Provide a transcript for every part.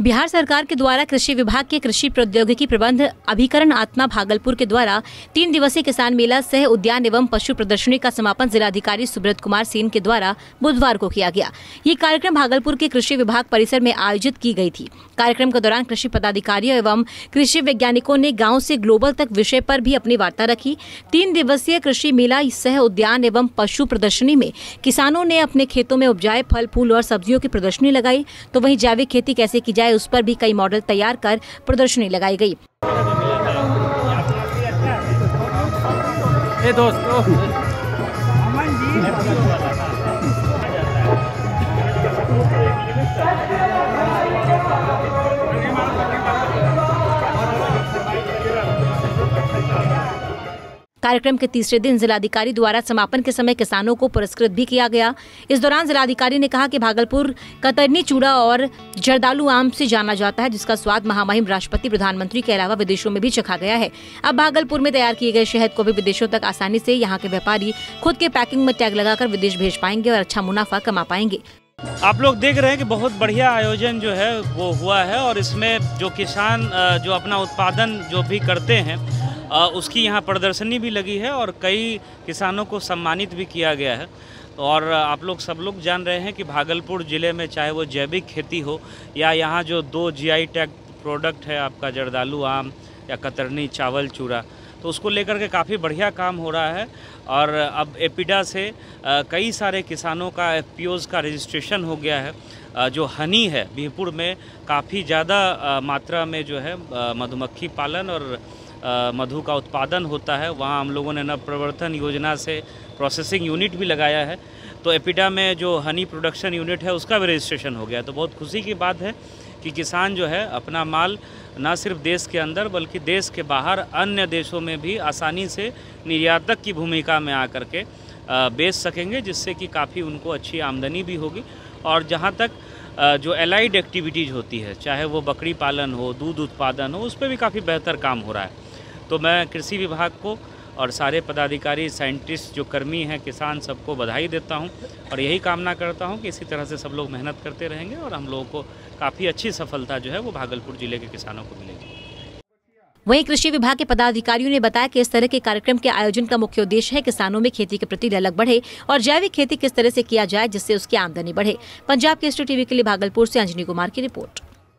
बिहार सरकार के द्वारा कृषि विभाग के कृषि प्रौद्योगिकी प्रबंध अभिकरण आत्मा भागलपुर के द्वारा 3 दिवसीय किसान मेला सह उद्यान एवं पशु प्रदर्शनी का समापन जिलाधिकारी सुब्रत कुमार सेन के द्वारा बुधवार को किया गया। ये कार्यक्रम भागलपुर के कृषि विभाग परिसर में आयोजित की गई थी। कार्यक्रम के दौरान कृषि पदाधिकारियों एवं कृषि वैज्ञानिकों ने गाँव से ग्लोबल तक विषय पर भी अपनी वार्ता रखी। 3 दिवसीय कृषि मेला सह उद्यान एवं पशु प्रदर्शनी में किसानों ने अपने खेतों में उपजाए फल फूल और सब्जियों की प्रदर्शनी लगाई, तो वहीं जैविक खेती कैसे की जाए उस पर भी कई मॉडल तैयार कर प्रदर्शनी लगाई गई। कार्यक्रम के तीसरे दिन जिलाधिकारी द्वारा समापन के समय किसानों को पुरस्कृत भी किया गया। इस दौरान जिलाधिकारी ने कहा कि भागलपुर कतरनी चूड़ा और जर्दालू आम से जाना जाता है, जिसका स्वाद महामहिम राष्ट्रपति प्रधानमंत्री के अलावा विदेशों में भी चखा गया है। अब भागलपुर में तैयार किए गए शहद को भी विदेशों तक आसानी से यहाँ के व्यापारी खुद के पैकिंग में टैग लगाकर विदेश भेज पाएंगे और अच्छा मुनाफा कमा पाएंगे। आप लोग देख रहे हैं कि बहुत बढ़िया आयोजन जो है वो हुआ है और इसमें जो किसान जो अपना उत्पादन जो भी करते हैं उसकी यहाँ प्रदर्शनी भी लगी है और कई किसानों को सम्मानित भी किया गया है। और आप लोग सब लोग जान रहे हैं कि भागलपुर ज़िले में चाहे वो जैविक खेती हो या यहाँ जो 2 GI टैग प्रोडक्ट है आपका जर्दालू आम या कतरनी चावल चूड़ा, तो उसको लेकर के काफ़ी बढ़िया काम हो रहा है। और अब एपिडा से कई सारे किसानों का FPOs का रजिस्ट्रेशन हो गया है। जो हनी है बीहपुर में काफ़ी ज़्यादा मात्रा में जो है मधुमक्खी पालन और मधु का उत्पादन होता है। वहाँ हम लोगों ने नवप्रवर्तन योजना से प्रोसेसिंग यूनिट भी लगाया है, तो एपिडा में जो हनी प्रोडक्शन यूनिट है उसका भी रजिस्ट्रेशन हो गया। तो बहुत खुशी की बात है कि किसान जो है अपना माल न सिर्फ देश के अंदर बल्कि देश के बाहर अन्य देशों में भी आसानी से निर्यातक की भूमिका में आकर के बेच सकेंगे, जिससे कि काफ़ी उनको अच्छी आमदनी भी होगी। और जहाँ तक जो एलाइड एक्टिविटीज़ होती है, चाहे वो बकरी पालन हो, दूध उत्पादन हो, उस पर भी काफ़ी बेहतर काम हो रहा है। तो मैं कृषि विभाग को और सारे पदाधिकारी, साइंटिस्ट, जो कर्मी हैं, किसान, सबको बधाई देता हूं और यही कामना करता हूं कि इसी तरह से सब लोग मेहनत करते रहेंगे और हम लोगों को काफ़ी अच्छी सफलता जो है वो भागलपुर जिले के किसानों को मिलेगी। वहीं कृषि विभाग के पदाधिकारियों ने बताया कि इस तरह के कार्यक्रम के आयोजन का मुख्य उद्देश्य है किसानों में खेती के प्रति ललक बढ़े और जैविक खेती किस तरह से किया जाए जिससे उसकी आमदनी बढ़े। पंजाब केसरी टीवी के लिए भागलपुर से अंजनी कुमार की रिपोर्ट।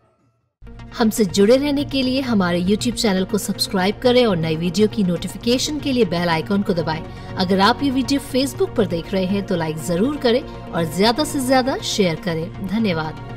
हमसे जुड़े रहने के लिए हमारे YouTube चैनल को सब्सक्राइब करें और नई वीडियो की नोटिफिकेशन के लिए बेल आइकॉन को दबाएं। अगर आप ये वीडियो Facebook पर देख रहे हैं तो लाइक जरूर करें और ज्यादा से ज्यादा शेयर करें। धन्यवाद।